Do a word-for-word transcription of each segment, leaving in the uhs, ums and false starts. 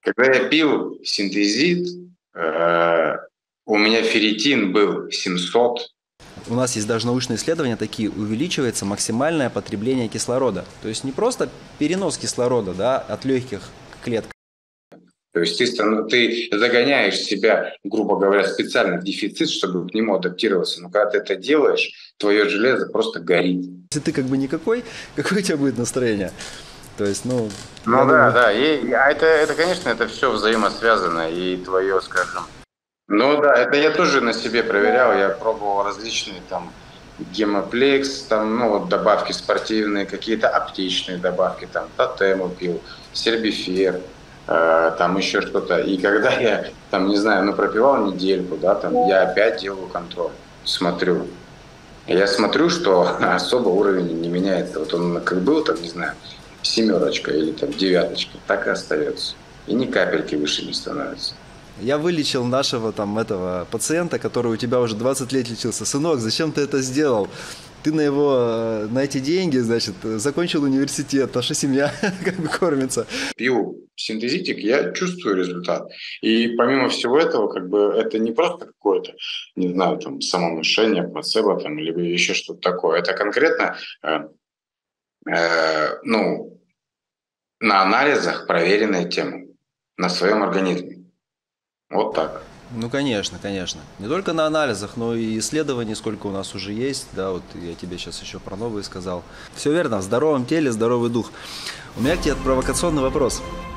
Когда я пил синтезит, э, у меня ферритин был семьсот. У нас есть даже научные исследования такие, увеличивается максимальное потребление кислорода. То есть не просто перенос кислорода, да, от легких к клеткам. То есть ты, станов- ты загоняешь себя, грубо говоря, специально в дефицит, чтобы к нему адаптироваться. Но когда ты это делаешь, твое железо просто горит. Если ты как бы никакой, какое у тебя будет настроение? То есть, ну, я Ну да, думаю... да. И, а это, это, конечно, это все взаимосвязано. И твое, скажем. Ну да, это я тоже на себе проверял. Я пробовал различные там гемоплекс, там, ну вот добавки спортивные, какие-то аптечные добавки, там тотему пил, сербифер, э, там еще что-то. И когда я там, не знаю, ну пропивал недельку, да, там я опять делаю контроль, смотрю. Я смотрю, что особо уровень не меняется. Вот он как был, там, не знаю, семерочка или там девяточка, так и остается. И ни капельки выше не становится. Я вылечил нашего там этого пациента, который у тебя уже двадцать лет лечился. Сынок, зачем ты это сделал? Ты на его, э, на эти деньги, значит, закончил университет, наша семья как бы кормится. Пью синтезитик, я чувствую результат. И помимо всего этого, как бы это не просто какое-то, не знаю, там, самовнушение, плацебо, там, либо еще что-то такое. Это конкретно, э, э, ну, на анализах проверенная тема, на своем организме. Вот так. Ну, конечно, конечно. Не только на анализах, но и исследований, сколько у нас уже есть. Да, вот я тебе сейчас еще про новые сказал. Все верно, в здоровом теле здоровый дух. У меня к тебе провокационный вопрос.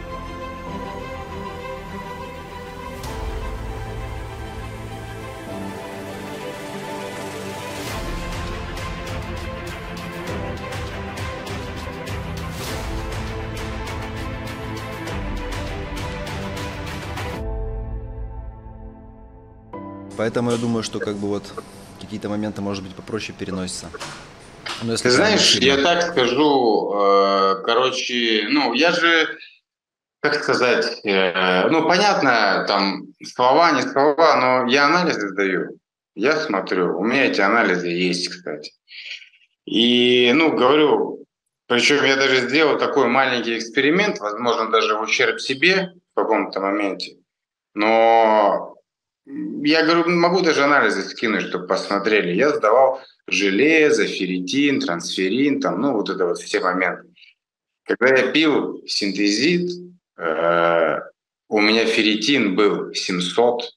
Поэтому я думаю, что как бы вот какие-то моменты, может быть, попроще переносятся. Ну, если Ты прям не знаешь, я сильно. так скажу, э, короче, ну, я же, как сказать, э, ну, понятно, там, слова, не слова, но я анализы сдаю, я смотрю, у меня эти анализы есть, кстати. И, ну, говорю, причем я даже сделал такой маленький эксперимент, возможно, даже в ущерб себе в каком-то моменте, но я говорю, могу даже анализы скинуть, чтобы посмотрели. Я сдавал железо, ферритин, трансферин, там, ну, вот это вот все моменты. Когда я пил синтезит, э, у меня ферритин был семьсот,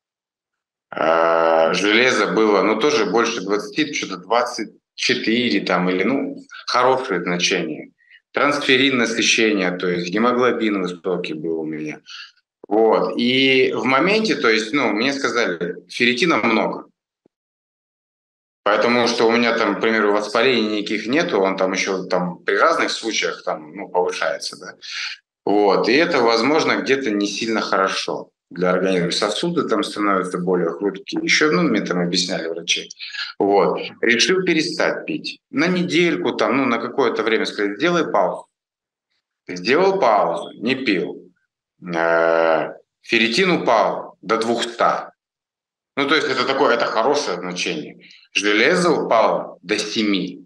э, железо было, ну, тоже больше двадцати, что-то двадцать четыре там, или, ну, хорошие значения. Трансферин насыщение, то есть гемоглобин высокий был у меня. Вот. И в моменте, то есть, ну, мне сказали, ферритина много. Поэтому что у меня там, к примеру, воспалений никаких нету, он там еще там при разных случаях там, ну, повышается, да. Вот. И это, возможно, где-то не сильно хорошо для организма. Сосуды там становятся более хрупкие. Еще, ну, мне там объясняли врачи. Вот. Решил перестать пить. На недельку, там, ну, на какое-то время сказать, сделай паузу. Сделал паузу, не пил. Э, Ферритин упал до двухсот. Ну, то есть это такое, это хорошее значение. Железо упало до семи.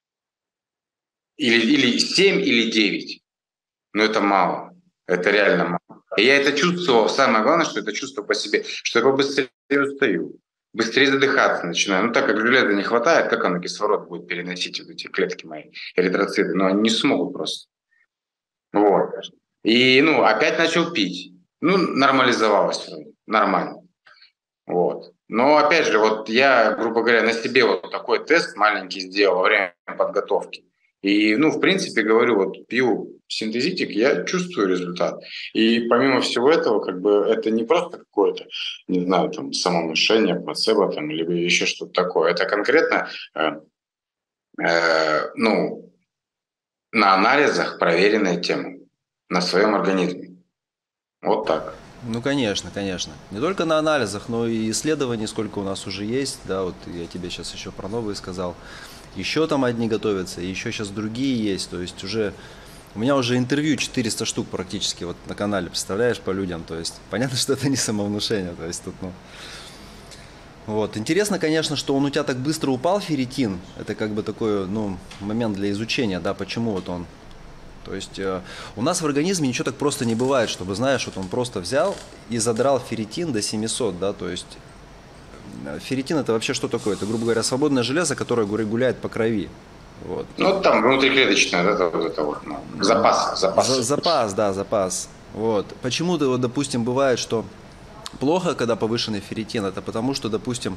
Или, или семь, или девять. Но это мало. Это реально мало. И я это чувствовал. Самое главное, что это чувство по себе, что я побыстрее устаю. Быстрее задыхаться начинаю. Ну, так как железа не хватает, как оно кислород будет переносить вот эти клетки мои, эритроциты? Ну, они не смогут просто. Вот. И, ну, опять начал пить. Ну, нормализовалось вроде. Нормально. Вот. Но опять же, вот я, грубо говоря, на себе вот такой тест маленький сделал во время подготовки. И, ну, в принципе, говорю, вот пью синтезитик, я чувствую результат. И помимо всего этого, как бы это не просто какое-то, не знаю, там, самовнушение, плацебо, там, либо еще что-то такое. Это конкретно, э, э, ну, на анализах проверенная тема, на своем организме. Вот так. Ну, конечно, конечно. Не только на анализах, но и исследований, сколько у нас уже есть. Да, вот я тебе сейчас еще про новые сказал. Еще там одни готовятся, и еще сейчас другие есть. То есть уже у меня уже интервью четыреста штук практически вот на канале, представляешь, по людям. То есть понятно, что это не самовнушение. То есть тут, ну... Вот. Интересно, конечно, что он у тебя так быстро упал, ферритин. Это как бы такой, ну, момент для изучения, да, почему вот он То есть э, у нас в организме ничего так просто не бывает, чтобы, знаешь, вот он просто взял и задрал ферритин до семисот, да, то есть э, ферритин это вообще что такое? Это, грубо говоря, свободное железо, которое гуляет по крови. Вот. Ну, там внутриклеточное, это вот это вот, ну, запас, За, запас. запас, да, запас. Вот. Почему-то, вот, допустим, бывает, что плохо, когда повышенный ферритин, это потому что, допустим,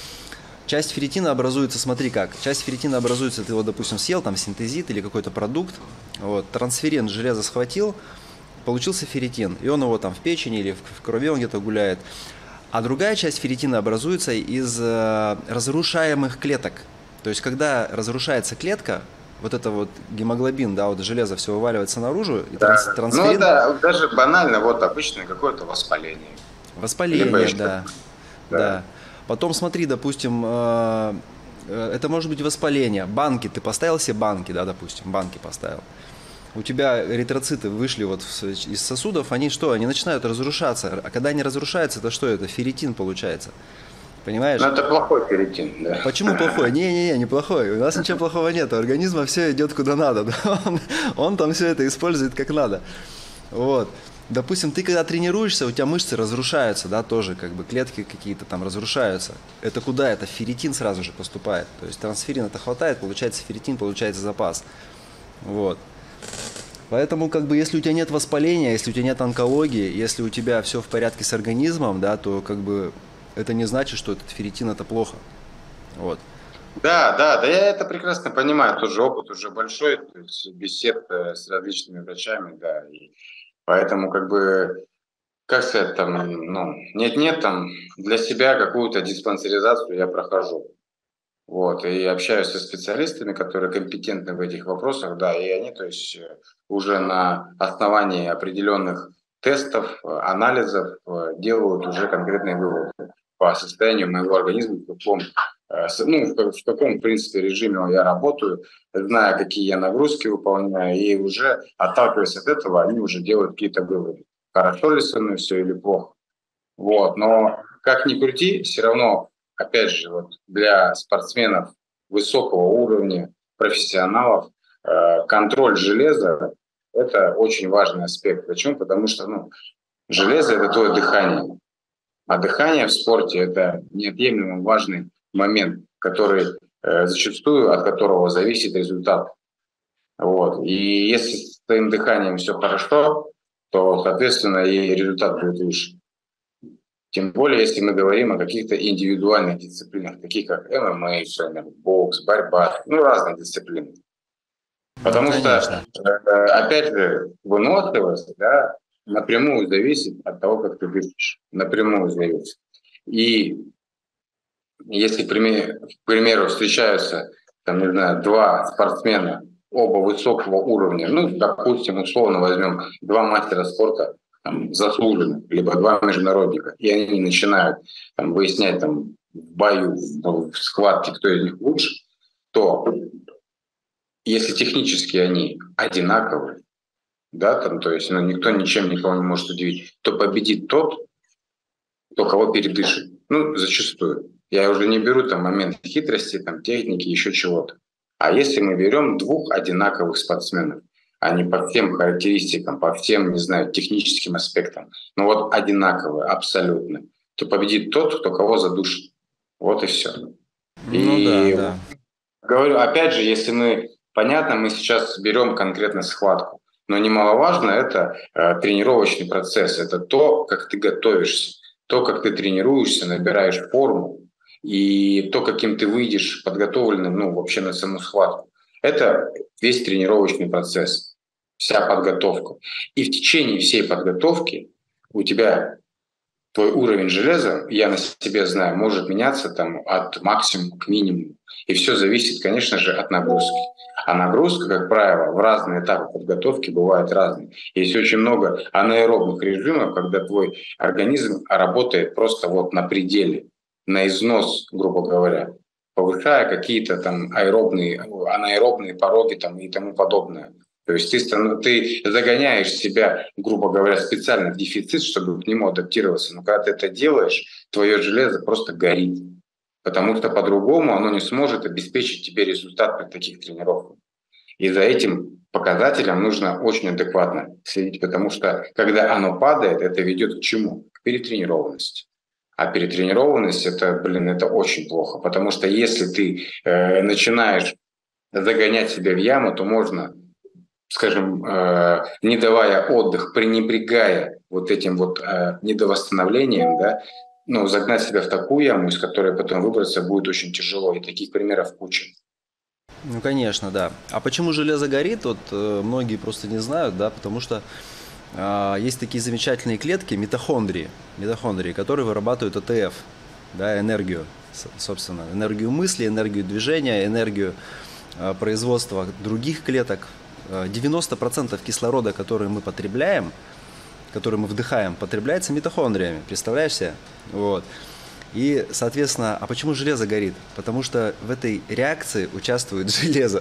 часть ферритина образуется, смотри как, часть ферритина образуется, ты его, допустим, съел, там, синтезит или какой-то продукт, вот, трансферин железо схватил, получился ферритин, и он его там в печени или в, в крови он где-то гуляет. А другая часть ферритина образуется из э, разрушаемых клеток. То есть, когда разрушается клетка, вот это вот гемоглобин, да, вот железо все вываливается наружу, и транс, Да. Ну, трансферин... это даже банально, вот обычное какое-то воспаление. Либо Воспаление, еще, да, да. да. Потом смотри, допустим, э, э, это может быть воспаление. Банки, ты поставил себе банки, да, допустим, банки поставил. У тебя эритроциты вышли вот в- из сосудов, они что? Они начинают разрушаться. А когда они разрушаются, это что это? Ферритин получается. Понимаешь? Ну, это плохой ферритин, да. Почему плохой? Не-не-не, не плохой. У нас ничего плохого нет. У организма все идет куда надо. Да? Он, он там все это использует как надо. Вот. Допустим, ты когда тренируешься, у тебя мышцы разрушаются, да, тоже как бы клетки какие-то там разрушаются. Это куда? Это ферритин сразу же поступает. То есть трансферин это хватает, получается ферритин, получается запас. Вот. Поэтому, как бы, если у тебя нет воспаления, если у тебя нет онкологии, если у тебя все в порядке с организмом, да, то как бы это не значит, что этот ферритин это плохо. Вот. Да, да, да, я это прекрасно понимаю, тоже опыт уже большой, то есть бесед э, с различными врачами, да, и поэтому как бы, как сказать, там, ну, нет-нет, там, для себя какую-то диспансеризацию я прохожу, вот, и общаюсь со специалистами, которые компетентны в этих вопросах, да, и они, то есть, э, уже на основании определенных тестов, э, анализов э, делают уже конкретные выводы по состоянию моего организма, в каком, э, с- ну, в, как- в каком, в принципе, режиме я работаю, зная, какие я нагрузки выполняю, и уже, отталкиваясь от этого, они уже делают какие-то выводы. Хорошо ли со мной все или плохо. Вот, но как ни крути, все равно, опять же, вот для спортсменов высокого уровня, профессионалов, э, контроль железа – это очень важный аспект. Почему? Потому что ну, железо – это твое дыхание. А дыхание в спорте – это неотъемлемо важный момент, который э, зачастую, от которого зависит результат. Вот. И если с твоим дыханием все хорошо, то, соответственно, и результат будет выше. Тем более, если мы говорим о каких-то индивидуальных дисциплинах, таких как эм эм а, тренер, бокс, борьба, ну, разные дисциплины. Ну, Потому что, конечно. э, опять же, выносливость, да, напрямую зависит от того, как ты дышишь. Напрямую зависит. И если, к примеру, к примеру, встречаются, там, не знаю, два спортсмена, оба высокого уровня, ну, допустим, условно возьмем два мастера спорта, там, заслуженных, либо два международника, и они начинают там, выяснять там, в бою, в, в схватке, кто из них лучше, то если технически они одинаковые, да, там, то есть ну, никто ничем никого не может удивить, то победит тот, кто кого передышит. Ну, зачастую. Я уже не беру там момент хитрости, там, техники, еще чего-то. А если мы берем двух одинаковых спортсменов, они по всем характеристикам, по всем, не знаю, техническим аспектам, ну вот одинаковые, абсолютно, то победит тот, кто кого задушит. Вот и все. Ну да, И да. говорю, опять же, если мы, понятно, мы сейчас берем конкретно схватку, но немаловажно это э, тренировочный процесс, это то, как ты готовишься, то, как ты тренируешься, набираешь форму, и то, каким ты выйдешь подготовленным, ну, вообще на саму схватку. Это весь тренировочный процесс, вся подготовка. И в течение всей подготовки у тебя твой уровень железа, я на себе знаю, может меняться там от максимума к минимуму. И все зависит, конечно же, от нагрузки. А нагрузка, как правило, в разные этапы подготовки бывает разные. Есть очень много анаэробных режимов, когда твой организм работает просто вот на пределе, на износ, грубо говоря, повышая какие-то там аэробные, анаэробные пороги там и тому подобное. То есть ты, ты загоняешь себя, грубо говоря, специально в дефицит, чтобы к нему адаптироваться. Но когда ты это делаешь, твое железо просто горит. Потому что по-другому оно не сможет обеспечить тебе результат при таких тренировках. И за этим показателям нужно очень адекватно следить, потому что когда оно падает, это ведет к чему? К перетренированности. А перетренированность это, блин, это очень плохо, потому что если ты э, начинаешь загонять себя в яму, то можно, скажем, э, не давая отдых, пренебрегая вот этим вот э, недовосстановлением, да, ну, загнать себя в такую яму, из которой потом выбраться будет очень тяжело. И таких примеров куча. Ну, конечно, да. А почему железо горит? Вот э, многие просто не знают, да, потому что э, есть такие замечательные клетки, митохондрии, митохондрии, которые вырабатывают АТФ, да, энергию, собственно, энергию мысли, энергию движения, энергию э, производства других клеток. девяносто процентов кислорода, который мы потребляем, который мы вдыхаем, потребляется митохондриями, представляешь себе? Вот. И, соответственно, а почему железо горит? Потому что в этой реакции участвует железо.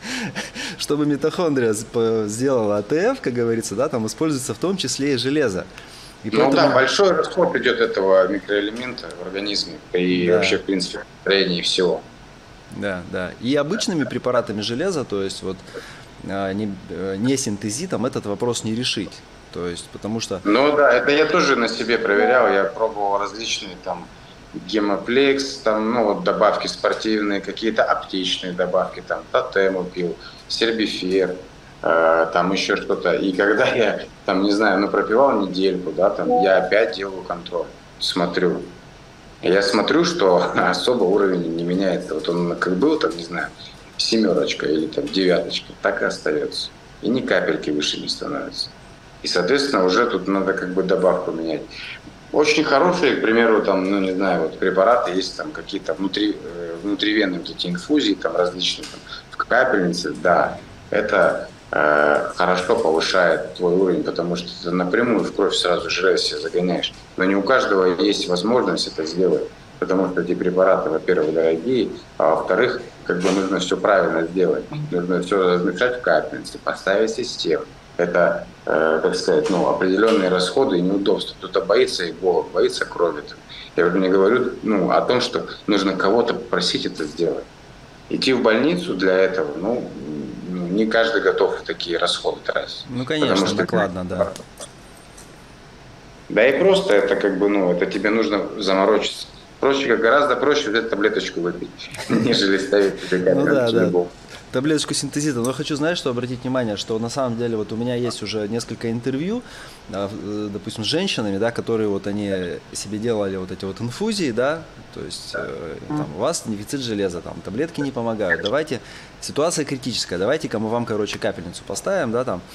Чтобы митохондрия сделала АТФ, как говорится, да, там используется в том числе и железо. И ну поэтому... да, большой расход идет этого микроэлемента в организме и да. Вообще, в принципе, в строении всего. Да, да. И обычными препаратами железа, то есть вот не, не синтезитом, этот вопрос не решить. То есть, потому что... Ну да, это я тоже на себе проверял, я пробовал различные там гемоплекс, там, ну вот добавки спортивные, какие-то аптечные добавки, там тотему пил, сербифер, э, там еще что-то. И когда я там, не знаю, ну пропивал недельку, да, там я опять делаю контроль, смотрю. Я смотрю, что особо уровень не меняется. Вот он как был, там, не знаю, семерочка или там девяточка, так и остается. И ни капельки выше не становится. И, соответственно, уже тут надо как бы добавку менять. Очень хорошие, к примеру, там, ну, не знаю, вот препараты есть там какие-то внутри, внутривенные вот эти инфузии, там различные, там, в капельнице, да, это э, хорошо повышает твой уровень, потому что ты напрямую в кровь сразу железо себе загоняешь. Но не у каждого есть возможность это сделать, потому что эти препараты, во-первых, дорогие, а во-вторых, как бы нужно все правильно сделать. Нужно все размешать в капельнице, поставить систему. Это, э, как сказать, ну, определенные расходы и неудобства. Кто-то боится иголок, боится крови. Я уже не говорю ну, о том, что нужно кого-то попросить это сделать. Идти в больницу для этого, ну, не каждый готов такие расходы тратить. Ну, конечно, накладно, да. Да и просто это как бы, ну, это тебе нужно заморочиться. Проще, гораздо проще взять таблеточку выпить, нежели ставить себе капельницу. Таблеточку синтезита. Но хочу, знаешь, что обратить внимание, что на самом деле вот у меня есть уже несколько интервью, допустим, с женщинами, да, которые вот они себе делали вот эти вот инфузии, да, то есть э, там, у вас дефицит железа, там таблетки не помогают, давайте, ситуация критическая, давайте-ка мы вам, короче, капельницу поставим, да, там.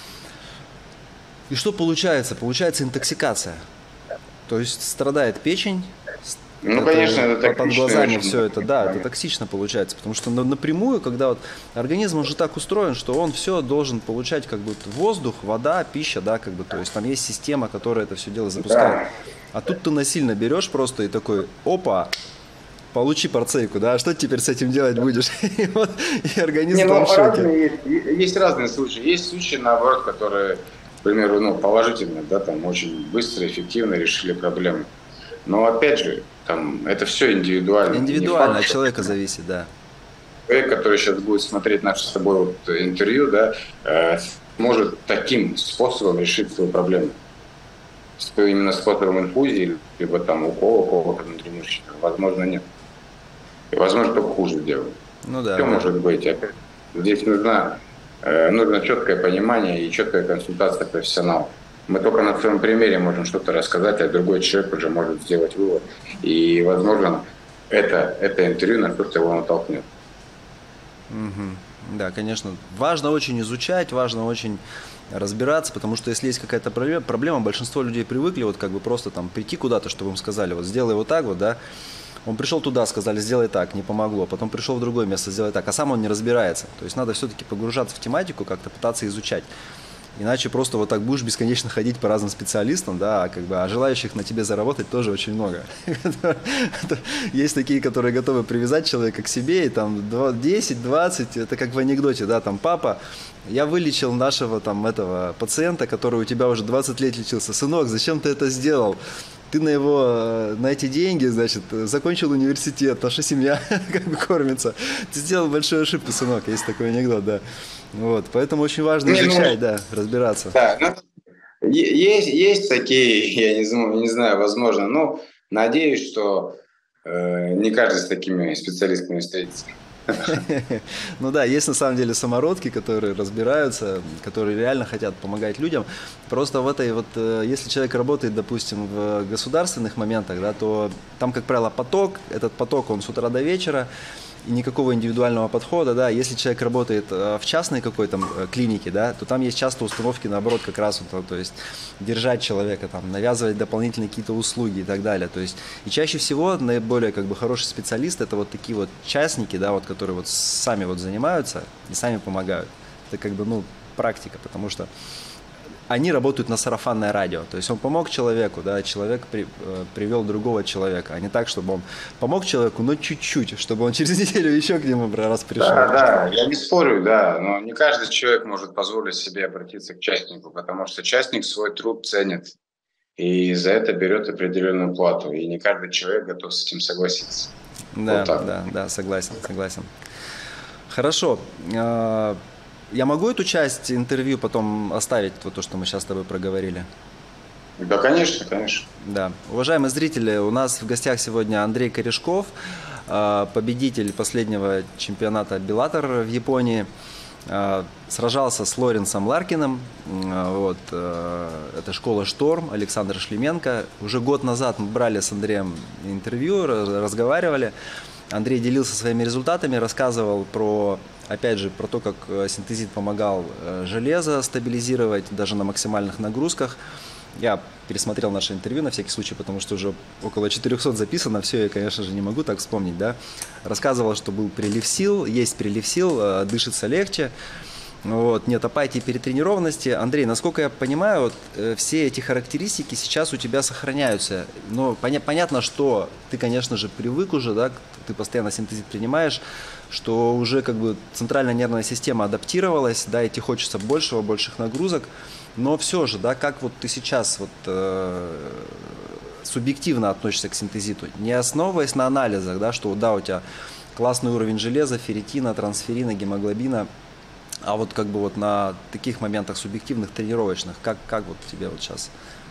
И что получается? Получается интоксикация. То есть страдает печень. Ну, это, конечно, это под токсично. Под глазами все это, да, это токсично получается, потому что напрямую, когда вот организм уже так устроен, что он все должен получать как бы воздух, вода, пища, да, как бы, то есть там есть система, которая это все дело запускает. Да. А тут ты насильно берешь просто и такой, опа, получи порцейку, да, а что ты теперь с этим делать будешь? И, вот, и организм Не, там в шоке. Есть, есть разные случаи. Есть случаи, наоборот, которые, к примеру, ну, положительно, да, там очень быстро, эффективно решили проблему. Но опять же, там, это все индивидуально. Индивидуально, от человека зависит, да. Человек, который сейчас будет смотреть наше с тобой вот интервью, да, э, может таким способом решить свою проблему. Именно способом инфузии, либо там укола, укола внутримышечно, возможно, нет. И, возможно, только хуже делать. Ну да. Все да. может быть. Опять, здесь нужна, э, нужно четкое понимание и четкая консультация профессионалов. Мы только на своем примере можем что-то рассказать, а другой человек уже может сделать вывод. И, возможно, это, это интервью на что-то его натолкнет. Угу. Да, конечно. Важно очень изучать, важно очень разбираться, потому что если есть какая-то проблема, большинство людей привыкли вот как бы просто там прийти куда-то, чтобы им сказали, вот сделай вот так вот, да. Он пришел туда, сказали, сделай так, не помогло. Потом пришел в другое место, сделай так, а сам он не разбирается. То есть надо все-таки погружаться в тематику, как-то пытаться изучать. Иначе просто вот так будешь бесконечно ходить по разным специалистам, да, как бы, а желающих на тебе заработать тоже очень много. Есть такие, которые готовы привязать человека к себе, и там десять-двадцать, это как в анекдоте, да, там, папа, я вылечил нашего там этого пациента, который у тебя уже двадцать лет лечился, сынок, зачем ты это сделал? ты на его, э, на эти деньги, значит, закончил университет, наша семья как бы кормится. Ты сделал большую ошибку, сынок, есть такой анекдот, да. Вот, поэтому очень важно Не, изучать, ну, да, разбираться. да, ну, е- есть, есть такие, я не знаю, не знаю, возможно, но надеюсь, что э, не каждый с такими специалистами встретится. Ну да, есть на самом деле самородки, которые разбираются, которые реально хотят помогать людям. Просто в этой вот, э, если человек работает, допустим, в государственных моментах, да, то там, как правило, поток, этот поток, он с утра до вечера, и никакого индивидуального подхода, да. Если человек работает э, в частной какой-то э, клинике, да, то там есть часто установки, наоборот, как раз вот, то есть держать человека, там, навязывать дополнительные какие-то услуги и так далее. То есть и чаще всего наиболее как бы хороший специалист это вот такие вот частники, да, вот, которые вот сами вот занимаются и сами помогают. Это как бы, ну, практика, потому что они работают на сарафанное радио. То есть он помог человеку, да, человек при, э, привел другого человека, а не так, чтобы он помог человеку, но чуть-чуть, чтобы он через неделю еще к нему раз пришел. Да, да, я не спорю, да, но не каждый человек может позволить себе обратиться к частнику, потому что частник свой труд ценит и за это берет определенную плату, и не каждый человек готов с этим согласиться. Вот Да, так. да, да, согласен, согласен. Хорошо. Э, Я могу эту часть интервью потом оставить, вот то, что мы сейчас с тобой проговорили? Да, конечно, конечно. Да. Уважаемые зрители, у нас в гостях сегодня Андрей Корешков, э, победитель последнего чемпионата Беллатор в Японии. Э, Сражался с Лоренсом Ларкиным. Э, Вот. э, Это школа «Шторм», Александр Шлеменко. Уже год назад мы брали с Андреем интервью, раз- разговаривали. Андрей делился своими результатами, рассказывал про, опять же, про то, как э, синтезит помогал э, железо стабилизировать даже на максимальных нагрузках. Я пересмотрел наше интервью на всякий случай, потому что уже около четырехсот записано, все я, конечно же, не могу так вспомнить, да. Рассказывал, что был прилив сил, есть прилив сил, э, дышится легче. Вот, нет апатии, перетренированности. Андрей, насколько я понимаю, вот, э, все эти характеристики сейчас у тебя сохраняются. Но поня- понятно, что ты, конечно же, привык уже, да, ты постоянно синтезит принимаешь, что уже как бы центральная нервная система адаптировалась, да, и тебе хочется большего, больших нагрузок. Но все же, да, как вот ты сейчас вот э, субъективно относишься к синтезиту, не основываясь на анализах, да, что да, у тебя классный уровень железа, ферритина, трансферина, гемоглобина, а вот как бы вот на таких моментах субъективных, тренировочных, как, как вот тебе вот сейчас?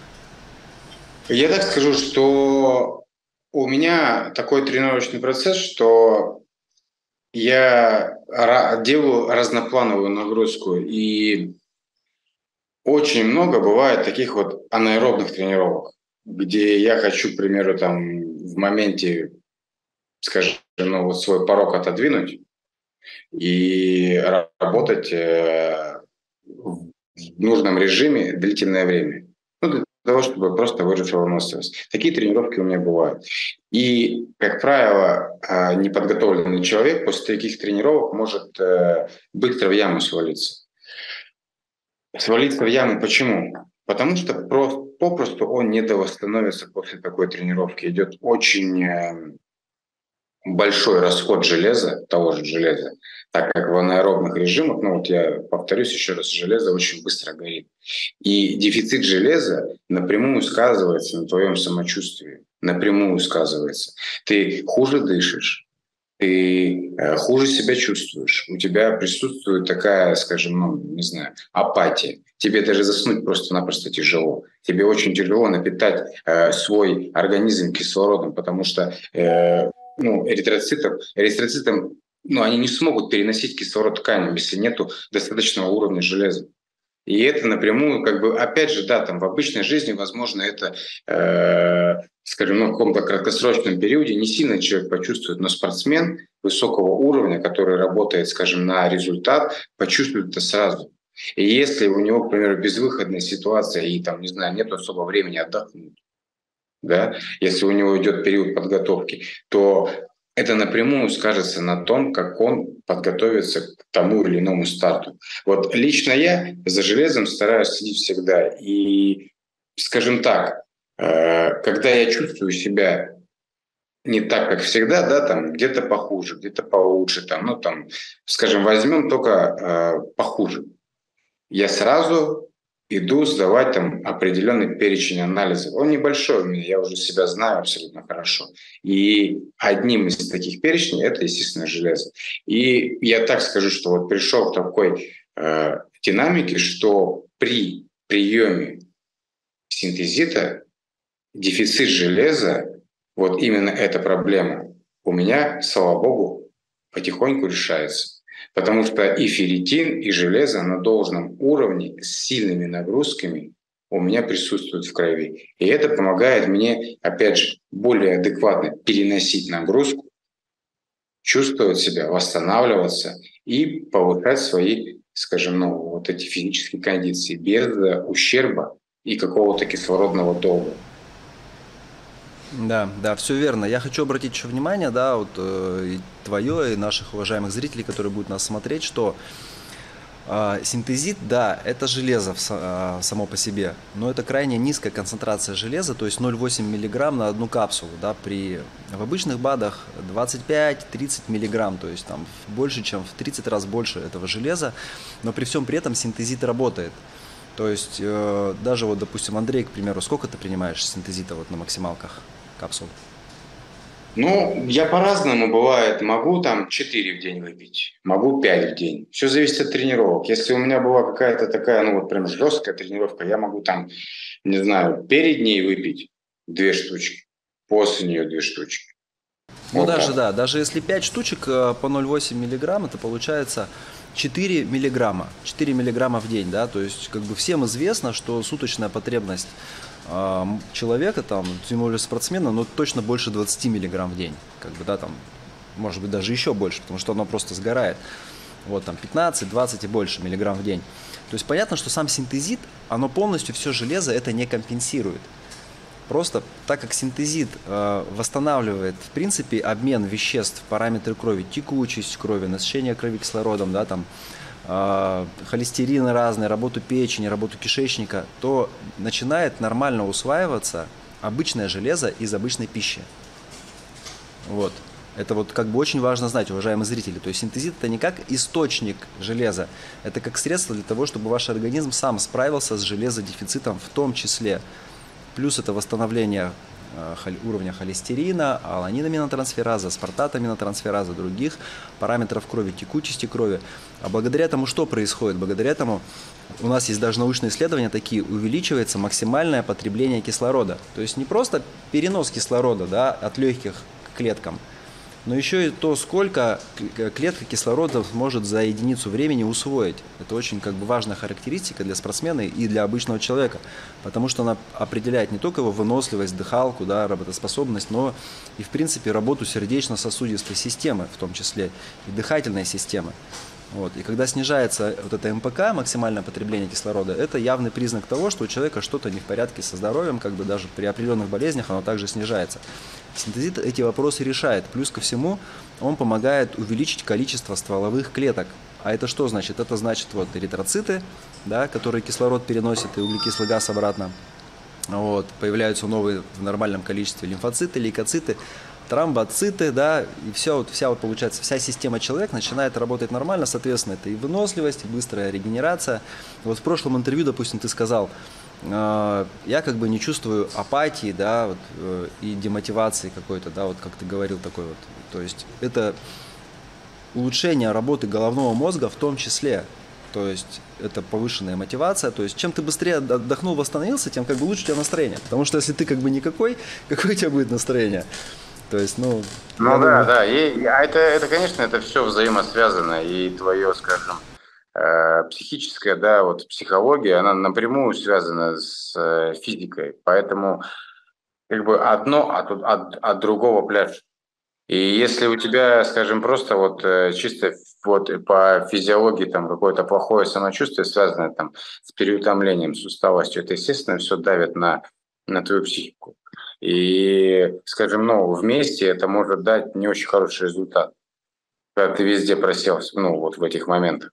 Я так скажу, что у меня такой тренировочный процесс, что я ра- делаю разноплановую нагрузку, и очень много бывает таких вот анаэробных тренировок, где я хочу, к примеру, там в моменте, скажем, ну, вот свой порог отодвинуть и ра- работать э, в нужном режиме длительное время. Ну, для того, чтобы просто выжать выносливость. Такие тренировки у меня бывают. И, как правило, э, неподготовленный человек после таких тренировок может э, быстро в яму свалиться. Свалиться в яму почему? Потому что просто, попросту он не довосстановится после такой тренировки. Идет очень э, большой расход железа, того же железа, так как в анаэробных режимах, ну вот я повторюсь еще раз, железо очень быстро горит. И дефицит железа напрямую сказывается на твоем самочувствии, напрямую сказывается. Ты хуже дышишь, ты э, хуже себя чувствуешь, у тебя присутствует такая, скажем, ну, не знаю, апатия. Тебе даже заснуть просто-напросто тяжело. Тебе очень тяжело напитать э, свой организм кислородом, потому что э, ну, эритроцитов, эритроцитам, ну, они не смогут переносить кислород тканям, если нет достаточного уровня железа. И это напрямую, как бы, опять же, да, там в обычной жизни, возможно, это, э, скажем, ну, в каком-то краткосрочном периоде не сильно человек почувствует, но спортсмен высокого уровня, который работает, скажем, на результат, почувствует это сразу. И если у него, к примеру, безвыходная ситуация и там, не знаю, нет особо времени отдохнуть, да, если у него идет период подготовки, то это напрямую скажется на том, как он подготовится к тому или иному старту. Вот лично я за железом стараюсь следить всегда. И, скажем так, э, когда я чувствую себя не так, как всегда, да, там где-то похуже, где-то получше, там, ну там, скажем, возьмем только э, похуже. Я сразу иду сдавать там определенный перечень анализов. Он небольшой у меня, я уже себя знаю абсолютно хорошо. И одним из таких перечней это, естественно, железо. И я так скажу, что вот пришел к такой э, динамике, что при приеме синтезита дефицит железа, вот именно эта проблема у меня, слава богу, потихоньку решается. Потому что и ферритин, и железо на должном уровне с сильными нагрузками у меня присутствуют в крови. И это помогает мне, опять же, более адекватно переносить нагрузку, чувствовать себя, восстанавливаться и повышать свои, скажем, ну, вот эти физические кондиции без ущерба и какого-то кислородного долга. Да, да, все верно. Я хочу обратить еще внимание, да, вот э, и твое, и наших уважаемых зрителей, которые будут нас смотреть, что э, синтезит, да, это железо в, э, само по себе, но это крайне низкая концентрация железа, то есть ноль целых восемь миллиграмм на одну капсулу, да, при в обычных БАДах двадцать пять тридцать миллиграмм, то есть там больше, чем в тридцать раз больше этого железа, но при всем при этом синтезит работает. То есть э, даже вот, допустим, Андрей, к примеру, сколько ты принимаешь синтезита вот на максималках капсул? Ну, я по-разному бывает. Могу там четыре в день выпить, могу пять в день. Все зависит от тренировок. Если у меня была какая-то такая, ну вот прям жесткая тренировка, я могу там, не знаю, перед ней выпить две штучки, после нее две штучки. Ну Вот даже так. да, даже если пять штучек э, по ноль целых восемь миллиграмм, это получается четыре миллиграмма, четыре миллиграмма в день, да, то есть как бы всем известно, что суточная потребность э, человека, там, тем более спортсмена, ну точно больше двадцати миллиграмм в день, как бы, да, там, может быть даже еще больше, потому что оно просто сгорает, вот там пятнадцать, двадцать и больше миллиграмм в день. То есть понятно, что сам синтезит, оно полностью все железо это не компенсирует. Просто так как синтезит э, восстанавливает, в принципе, обмен веществ, параметры крови, текучесть крови, насыщение крови кислородом, да, там, э, холестерины разные, работу печени, работу кишечника, то начинает нормально усваиваться обычное железо из обычной пищи. Вот. Это вот как бы очень важно знать, уважаемые зрители. То есть синтезит это не как источник железа, это как средство для того, чтобы ваш организм сам справился с железодефицитом в том числе. Плюс это восстановление э, уровня холестерина, аланинаминотрансфераза, аспартатаминотрансфераза, других параметров крови, текучести крови. А благодаря тому, что происходит? Благодаря этому у нас есть даже научные исследования такие, увеличивается максимальное потребление кислорода. То есть не просто перенос кислорода, да, от легких к клеткам, но еще и то, сколько клетка кислорода может за единицу времени усвоить. Это очень как бы важная характеристика для спортсмена и для обычного человека, потому что она определяет не только его выносливость, дыхалку, да, работоспособность, но и в принципе работу сердечно-сосудистой системы, в том числе и дыхательной системы. Вот. И когда снижается вот это эм пэ ка, максимальное потребление кислорода, это явный признак того, что у человека что-то не в порядке со здоровьем, как бы даже при определенных болезнях оно также снижается. Синтезит эти вопросы решает. Плюс ко всему он помогает увеличить количество стволовых клеток. А это что значит? Это значит вот эритроциты, да, которые кислород переносят и углекислый газ обратно. Вот. Появляются новые в нормальном количестве лимфоциты, лейкоциты, тромбоциты, да, и все, вот, вся, вот, получается, вся система человека начинает работать нормально, соответственно, это и выносливость, и быстрая регенерация. Вот в прошлом интервью, допустим, ты сказал, э, я как бы не чувствую апатии, да, вот, э, и демотивации какой-то, да, вот как ты говорил такой вот, то есть это улучшение работы головного мозга в том числе. То есть это повышенная мотивация. То есть чем ты быстрее отдохнул, восстановился, тем как бы лучше у тебя настроение. Потому что если ты как бы никакой, какое у тебя будет настроение? То есть, ну... Ну да, думаю... да. И, а это, это, конечно, это все взаимосвязано. И твое, скажем, э, психическое, да, вот психология, она напрямую связана с э, физикой. Поэтому как бы одно от, от, от другого пляж. И если у тебя, скажем, просто вот э, чисто вот по физиологии там какое-то плохое самочувствие, связанное там с переутомлением, с усталостью, это, естественно, все давит на, на твою психику. И, скажем, ну, вместе это может дать не очень хороший результат, когда ты везде просел, ну, вот в этих моментах.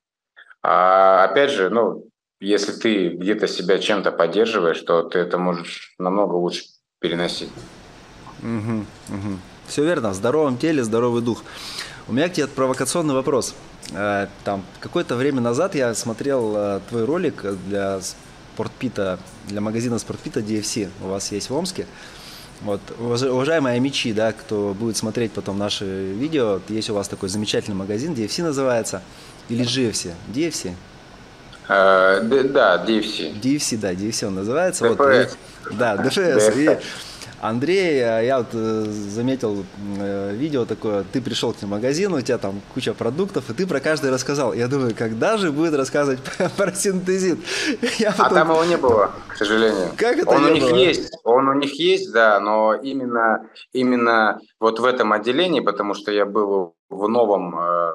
А опять же, ну, если ты где-то себя чем-то поддерживаешь, то ты это можешь намного лучше переносить. Угу, угу. Все верно, в здоровом теле здоровый дух. У меня к тебе провокационный вопрос. Там какое-то время назад я смотрел твой ролик для спортпита, для магазина спортпита ди эф си у вас есть в Омске. Вот, уважаемые мечи, да, кто будет смотреть потом наши видео, есть у вас такой замечательный магазин, ди эф си называется, или джи эф си? ди эф си? А, да, ди эф си. ди эф си, да, ди эф си он называется. Вот, и, да, ди эф эс. И Андрей, я вот заметил видео такое, ты пришел к магазину, у тебя там куча продуктов, и ты про каждый рассказал. Я думаю, когда же будет рассказывать про синтезит? Я потом... А там его не было, к сожалению. Как это он не у них было? есть, он у них есть, да, но именно, именно вот в этом отделении, потому что я был в новом,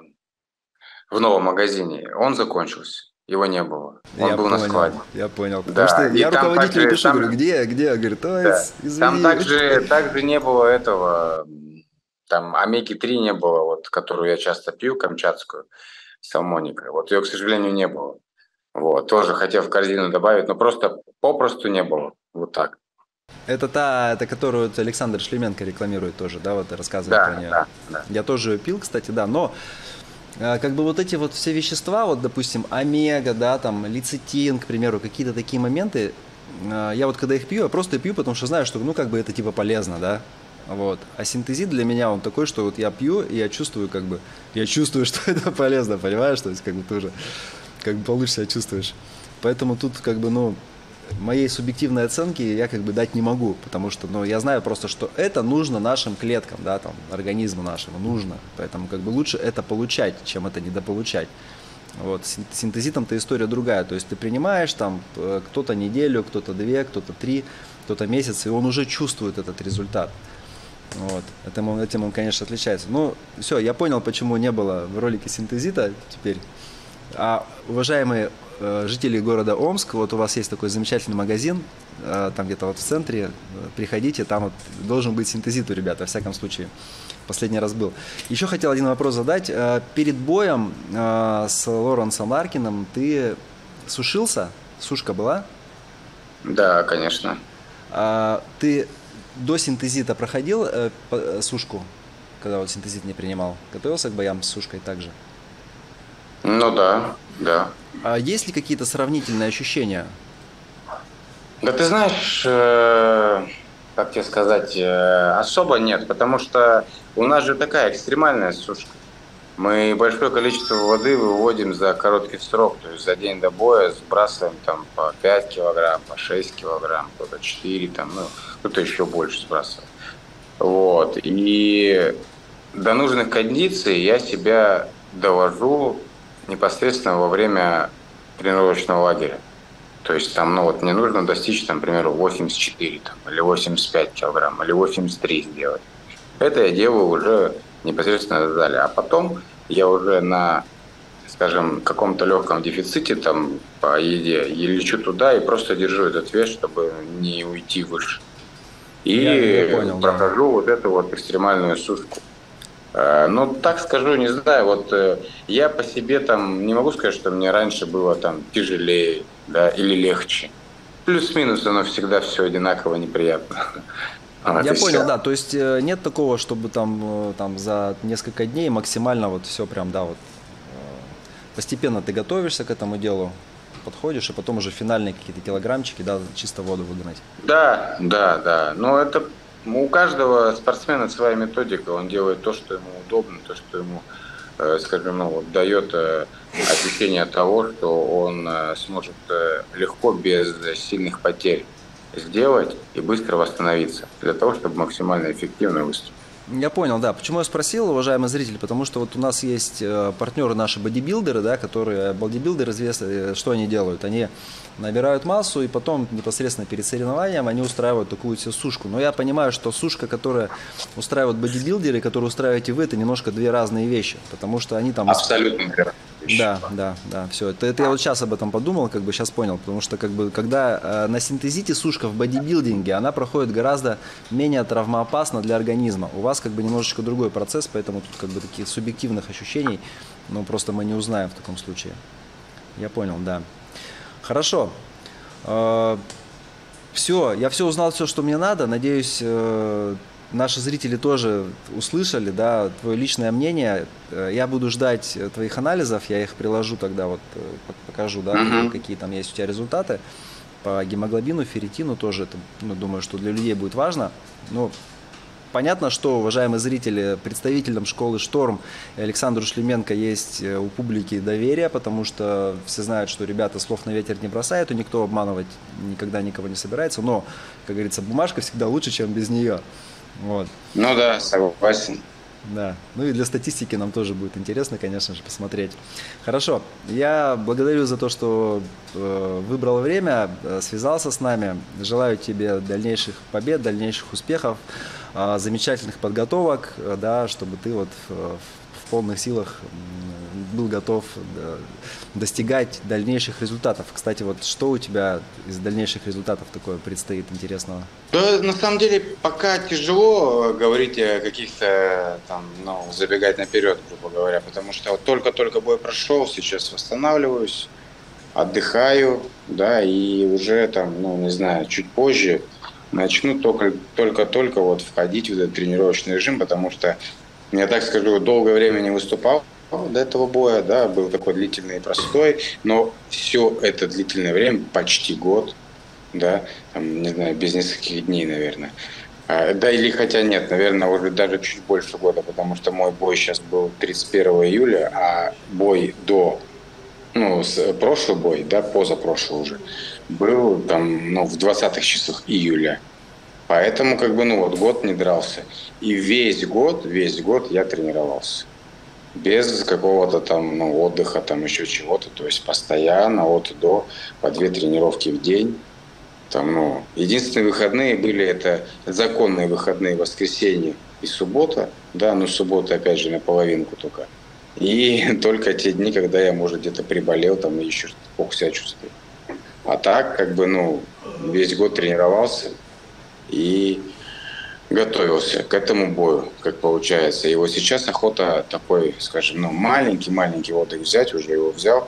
в новом магазине, он закончился. Его не было. Он я был понял, на складе. Я понял. Потому да. что и я руководителю также, пишу, там, говорю, где, где? Говорит, ой, да. извини. Там также, также не было этого, там омеги три не было, вот, которую я часто пью, камчатскую, с алмоникой. Вот ее, к сожалению, не было. Вот, тоже хотел в корзину добавить, но просто попросту не было. Вот так. Это та, это которую вот Александр Шлеменко рекламирует тоже, да, вот рассказывает да, про нее. Да, да. Я тоже ее пил, кстати, да, но как бы вот эти вот все вещества, вот, допустим, омега, да, там, лецитин, к примеру, какие-то такие моменты, я вот когда их пью, я просто пью, потому что знаю, что, ну, как бы это типа полезно, да, вот. А синтезит для меня он такой, что вот я пью, и я чувствую, как бы, я чувствую, что это полезно, понимаешь, то есть, как бы, ты уже, как бы, получше себя чувствуешь. Поэтому тут, как бы, ну, моей субъективной оценки я как бы дать не могу, потому что, ну, я знаю просто, что это нужно нашим клеткам, да, там, организму нашему нужно, поэтому как бы лучше это получать, чем это недополучать. Вот, с синтезитом-то история другая, то есть ты принимаешь там кто-то неделю, кто-то две, кто-то три, кто-то месяц, и он уже чувствует этот результат. Вот, этим, этим он, конечно, отличается. Ну, все, я понял, почему не было в ролике синтезита теперь. А, уважаемые э, жители города Омск, вот у вас есть такой замечательный магазин, э, там где-то вот в центре, приходите, там вот должен быть синтезит у ребят, во всяком случае, последний раз был. Еще хотел один вопрос задать. Э, перед боем э, с Лоренсом Ларкиным ты сушился? Сушка была? Да, конечно. А, ты до синтезита проходил э, по, сушку, когда вот синтезит не принимал? Готовился к боям с сушкой также? Ну да, да. А есть ли какие-то сравнительные ощущения? Да ты знаешь, э, как тебе сказать, э, особо нет, потому что у нас же такая экстремальная сушка. Мы большое количество воды выводим за короткий срок, то есть за день до боя сбрасываем там по пять килограмм, по шесть килограмм, кто-то четыре, там, ну, кто-то еще больше сбрасывает. Вот, и до нужных кондиций я себя довожу непосредственно во время тренировочного лагеря. То есть там, ну вот мне нужно достичь, там, к примеру, восемьдесят четыре там, или восемьдесят пять килограмм, или восемьдесят три сделать. Это я делаю уже непосредственно в зале. А потом я уже на, скажем, каком-то легком дефиците там по еде и лечу туда и просто держу этот вес, чтобы не уйти выше. И я, я понял, прохожу да. вот эту вот экстремальную сушку. Ну, так скажу, не знаю, вот я по себе там не могу сказать, что мне раньше было там тяжелее, да, или легче. Плюс-минус оно всегда все одинаково неприятно. Вот я понял, все. Да, то есть нет такого, чтобы там, там за несколько дней максимально вот все прям, да, вот постепенно ты готовишься к этому делу, подходишь, и потом уже финальные какие-то килограммчики, да, чисто воду выгнать. Да, да, да, но это... У каждого спортсмена своя методика, он делает то, что ему удобно, то, что ему, скажем, ну, вот, дает ощущение того, что он сможет легко, без сильных потерь сделать и быстро восстановиться, для того, чтобы максимально эффективно выступить. Я понял, да. Почему я спросил, уважаемый зритель, потому что вот у нас есть партнеры наши бодибилдеры, да, которые, бодибилдеры известны, что они делают? Они набирают массу и потом непосредственно перед соревнованием они устраивают такую себе сушку. Но я понимаю, что сушка, которая устраивают бодибилдеры, которую устраиваете вы, это немножко две разные вещи, потому что они там... Абсолютно верно. Да, да, да, все. Это, это я вот сейчас об этом подумал, как бы сейчас понял, потому что как бы когда э, на синтезите сушка в бодибилдинге, она проходит гораздо менее травмоопасно для организма. У вас как бы немножечко другой процесс, поэтому тут как бы таких субъективных ощущений, ну просто мы не узнаем в таком случае. Я понял, да. Хорошо. Э, все, я все узнал, все, что мне надо. Надеюсь, э, наши зрители тоже услышали, да, твое личное мнение. Я буду ждать твоих анализов, я их приложу тогда, вот покажу, да, uh-huh. какие там есть у тебя результаты. по гемоглобину, ферритину тоже, это, ну, думаю, что для людей будет важно. Но понятно, что, уважаемые зрители, представителям школы «Шторм» и Александру Шлеменко есть у публики доверие, потому что все знают, что ребята слов на ветер не бросают, и никто обманывать никогда никого не собирается. Но, как говорится, бумажка всегда лучше, чем без нее. Вот. Ну да, согласен. Да, ну и для статистики нам тоже будет интересно, конечно же, посмотреть. Хорошо, я благодарю за то, что э, выбрал время, э, связался с нами. Желаю тебе дальнейших побед, дальнейших успехов, э, замечательных подготовок, э, да, чтобы ты вот в, в полных силах был готов э, достигать дальнейших результатов. Кстати, вот что у тебя из дальнейших результатов такое предстоит интересного? Да, на самом деле, пока тяжело говорить о каких-то, там, ну, забегать наперед, грубо говоря, потому что вот только-только бой прошел, сейчас восстанавливаюсь, отдыхаю, да, и уже там, ну, не знаю, чуть позже начну только, только-только вот входить в этот тренировочный режим, потому что, я так скажу, долгое время не выступал до этого боя, да, был такой длительный и простой, но все это длительное время, почти год, да, там, не знаю, без нескольких дней, наверное. А, да, или хотя нет, наверное, уже даже чуть больше года, потому что мой бой сейчас был тридцать первого июля, а бой до, ну, с, прошлый бой, да, позапрошлый уже, был там, ну, в двадцатых числах июля. Поэтому, как бы, ну, вот год не дрался. И весь год, весь год я тренировался. Без какого-то там, ну, отдыха, там еще чего-то. То есть постоянно от и до по две тренировки в день. Там, ну, единственные выходные были это законные выходные, воскресенье и суббота. Да, ну суббота опять же наполовинку только. И только те дни, когда я, может, где-то приболел там и еще плохо себя чувствую. А так, как бы, ну, весь год тренировался и готовился к этому бою, как получается. И вот сейчас охота такой, скажем, ну, маленький-маленький отдых взять, уже его взял,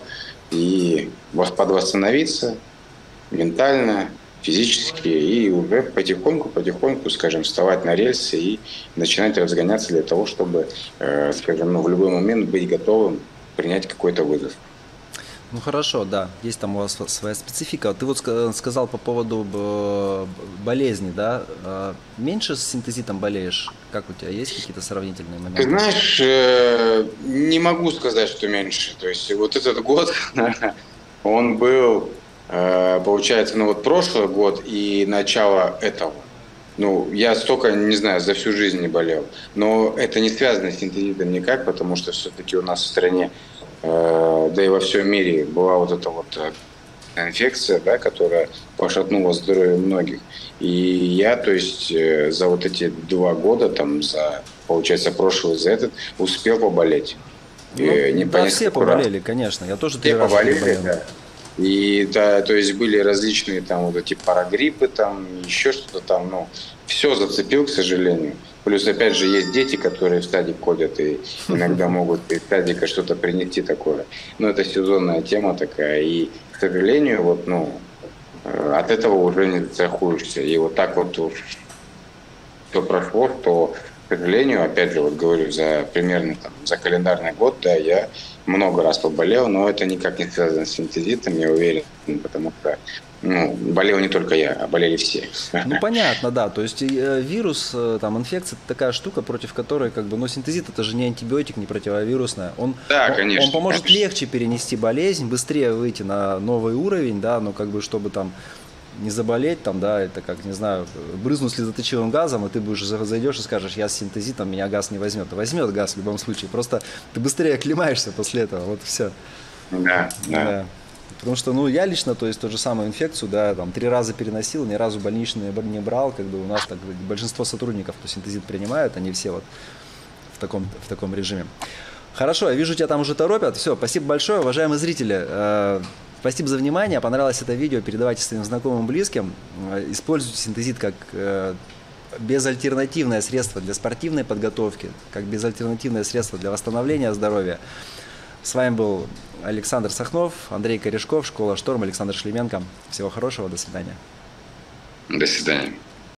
и подвосстановиться ментально, физически, и уже потихоньку-потихоньку, скажем, вставать на рельсы и начинать разгоняться для того, чтобы, э, скажем, ну, в любой момент быть готовым принять какой-то вызов. Ну хорошо, да, есть там у вас своя специфика. Ты вот сказал по поводу болезни, да? Меньше с синтезитом болеешь? Как у тебя, есть какие-то сравнительные моменты? Ты знаешь, не могу сказать, что меньше. То есть вот этот год, он был, получается, ну вот прошлый год и начало этого. Ну, я столько, не знаю, за всю жизнь не болел. Но это не связано с синтезитом никак, потому что все-таки у нас в стране, да и во всем мире была вот эта вот инфекция, да, которая пошатнула здоровье многих. И я, то есть, за вот эти два года, там, за, получается, прошлый, за этот, успел поболеть. Ну, не да, все поболели, раз. Конечно. Я тоже все поболели, да. И, да, то есть, были различные там вот эти парагриппы, там, еще что-то там, ну, все зацепил, к сожалению. Плюс, опять же, есть дети, которые в садик ходят и иногда могут из садика что-то принести такое. Но это сезонная тема такая. И, к сожалению, вот, ну, от этого уже не застрахуешься. И вот так вот все прошло, что, к сожалению, опять же, вот говорю, за примерно там, за календарный год, да, я много раз поболел, но это никак не связано с синтезитом, я уверен, потому что ну, болел не только я, а болели все. Ну, понятно, да. То есть э, вирус, э, там, инфекция – это такая штука, против которой, как бы, ну, синтезит – это же не антибиотик, не противовирусная. Он, да, конечно, он, он поможет конечно. легче перенести болезнь, быстрее выйти на новый уровень, да, но, как бы, чтобы там не заболеть, там, да, это как, не знаю, брызнуть слезоточивым газом, и ты будешь зайдешь и скажешь, я с синтезитом, меня газ не возьмет. Возьмет газ в любом случае, просто ты быстрее оклемаешься после этого, вот все. Да, да. да. Потому что, ну, я лично, то есть, ту же самую инфекцию, да, там, три раза переносил, ни разу больничные не брал, как бы у нас так, большинство сотрудников, кто синтезит принимают, они все вот в таком, в таком режиме. Хорошо, я вижу, тебя там уже торопят. Все, спасибо большое, уважаемые зрители. Э, спасибо за внимание, понравилось это видео, передавайте своим знакомым, близким. Э, используйте синтезит как э, безальтернативное средство для спортивной подготовки, как безальтернативное средство для восстановления здоровья. С вами был Александр Сахнов, Андрей Корешков, школа «Шторм», Александр Шлеменко. Всего хорошего, до свидания. До свидания.